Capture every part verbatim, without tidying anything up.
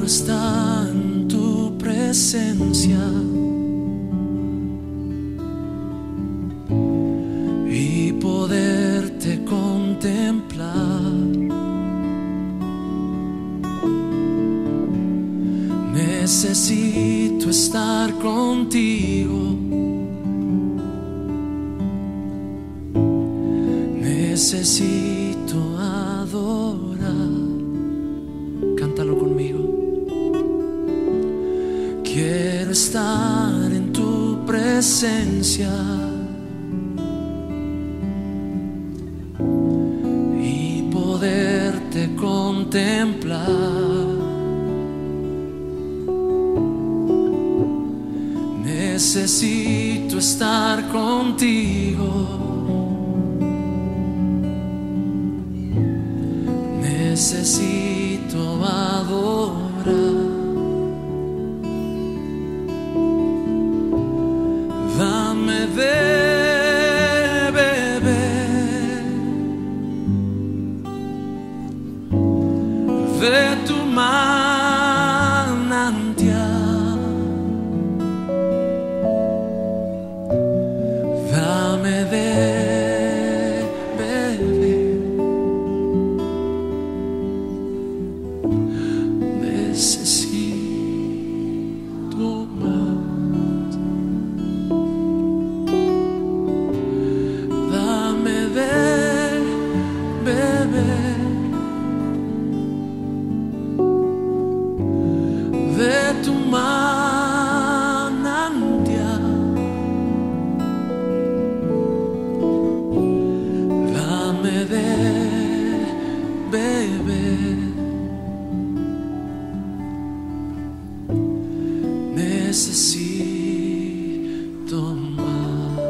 estar en tu presencia y poderte contemplar. Necesito estar contigo. Necesito adorar. Cántalo conmigo. Quiero estar en tu presencia y poderte contemplar. Necesito estar contigo. Necesito adorar. Dame de beber de tu manantial. Dame de beber. Necesito más. Dame de beber de tu manantial. Dame de beber. Necesito más.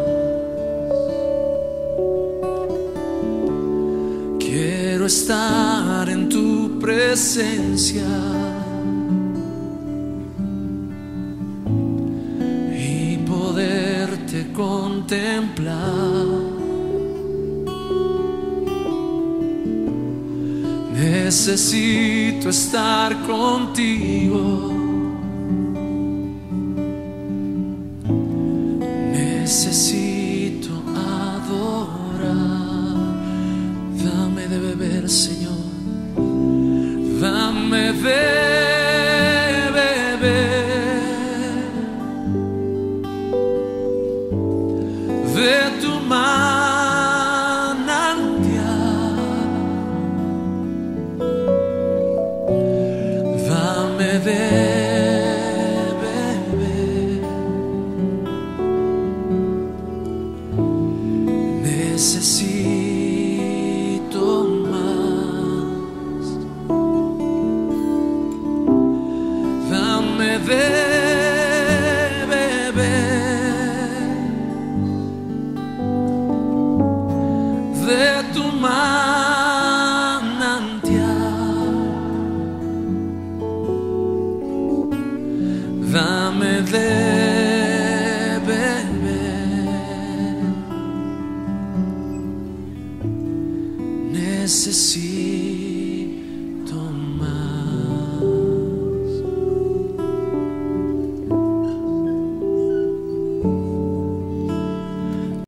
Quiero estar en tu presencia y poderte contemplar. Necesito estar contigo. Necesito adorar. Dame de beber, Señor. Dame de beber de tu manantial. Dame de necesito más. Dame de